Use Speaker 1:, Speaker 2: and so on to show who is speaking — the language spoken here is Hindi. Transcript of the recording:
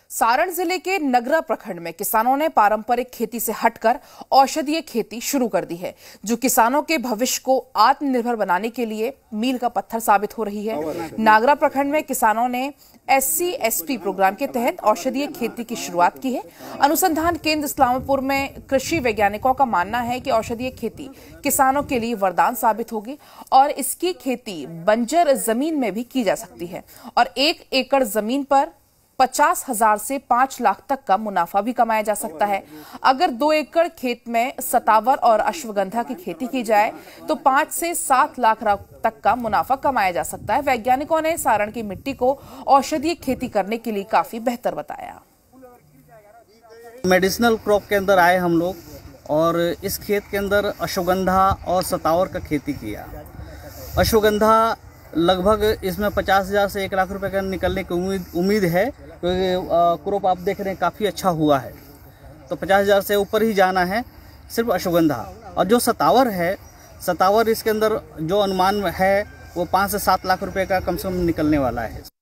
Speaker 1: सारण जिले के नगरा प्रखंड में किसानों ने पारंपरिक खेती से हटकर औषधीय खेती शुरू कर दी है, जो किसानों के भविष्य को आत्मनिर्भर बनाने के लिए मील का पत्थर साबित हो रही है। नागरा प्रखंड में किसानों ने SC/SP प्रोग्राम के तहत औषधीय खेती की शुरुआत की है। अनुसंधान केंद्र इस्लामपुर में कृषि वैज्ञानिकों का मानना है कि औषधीय खेती किसानों के लिए वरदान साबित होगी और इसकी खेती बंजर जमीन में भी की जा सकती है और 1 एकड़ जमीन पर 50,000 से 5 लाख तक का मुनाफा भी कमाया जा सकता है। अगर 2 एकड़ खेत में सतावर और अश्वगंधा की खेती की जाए तो 5 से 7 लाख तक का मुनाफा कमाया जा सकता है। वैज्ञानिकों ने सारण की मिट्टी को औषधीय खेती करने के लिए काफी बेहतर बताया।
Speaker 2: मेडिसिनल क्रॉप के अंदर आए हम लोग और इस खेत के अंदर अश्वगंधा और सतावर का खेती किया। अश्वगंधा लगभग इसमें 50,000 से 1 लाख रुपए का निकलने की उम्मीद है, क्योंकि क्रॉप आप देख रहे हैं काफ़ी अच्छा हुआ है, तो 50,000 से ऊपर ही जाना है सिर्फ अश्वगंधा। और जो सतावर है, सतावर इसके अंदर जो अनुमान है वो 5 से 7 लाख रुपए का कम से कम निकलने वाला है।